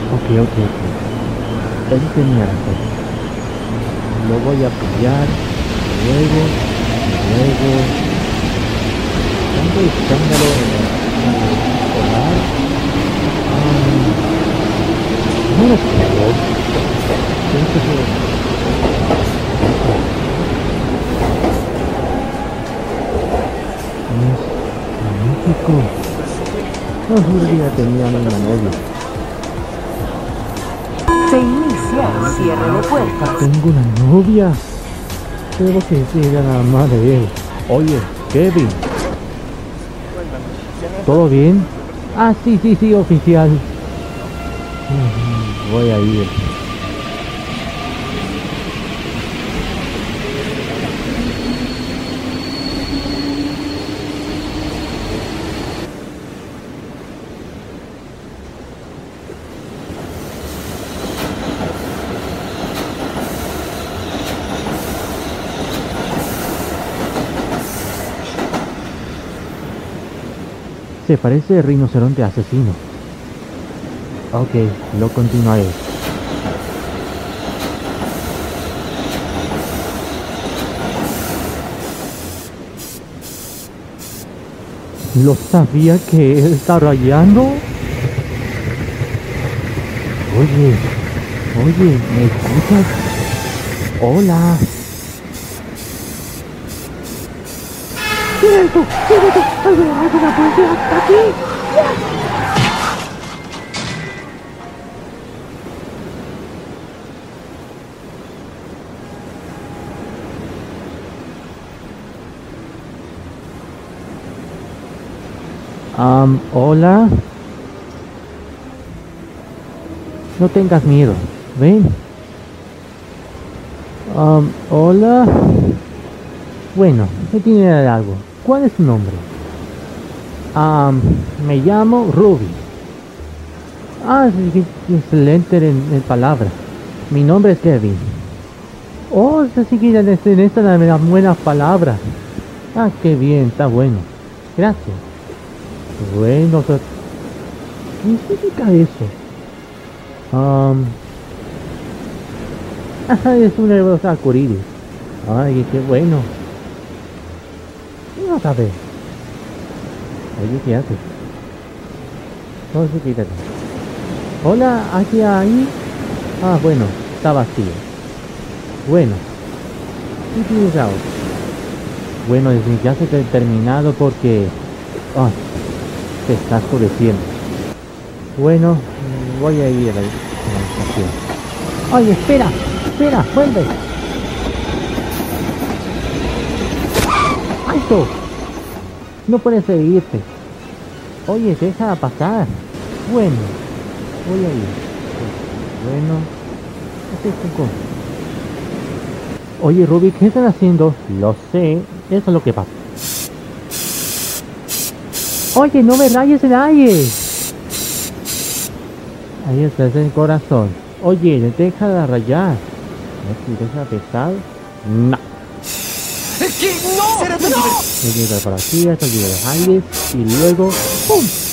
Ok. Él tenía razón. Lo voy a apoyar. Luego. Tanto escándalo en el escolar. No lo creo. Pienso que... Es magnífico. No juro que ya tenían una novia. Se inicia el cierre de puertas. Tengo una novia. Tengo que decirle a la mamá de él. Oye, Kevin. ¿Todo bien? Ah, sí, oficial. Voy a ir. Se parece rinoceronte asesino. Ok, lo continuaré. ¿Lo sabía que él está rayando? Oye, ¿me escuchas? Hola. ¡Cierto! ¡Alguna policía hasta aquí! Hola. No tengas miedo. Ven. Hola. Bueno, me tiene algo. ¿Cuál es tu nombre? Me llamo Ruby. Sí, excelente en palabras. Mi nombre es Kevin. Oh, sí que en esta la buena palabra. Ah, qué bien, está bueno. Gracias. Bueno, ¿qué significa eso? Es un hermoso arcoíris. Ay, qué bueno. No sabes. Oye, ¿qué haces? No sé, quítate. Hola, ¿aquí ahí? Ah, bueno, está vacío. Bueno, ¿qué tienes ahora? Bueno, ya se te ha terminado porque... Ay, te está oscureciendo. Bueno, voy a ir a la estación. Oye, espera, vuelve. ¡Alto! No puedes seguirte. Oye, deja pasar. Bueno, voy a ir. Bueno, ¿qué es esto? Oye, Ruby, ¿qué están haciendo? Lo sé, eso es lo que pasa. Oye, no me rayes el aire. Ahí está, es el corazón. Oye, deja de rayar. ¿No deja pesar? No. ¡Es que no! Me llega para aquí, hasta el aire y luego ¡pum!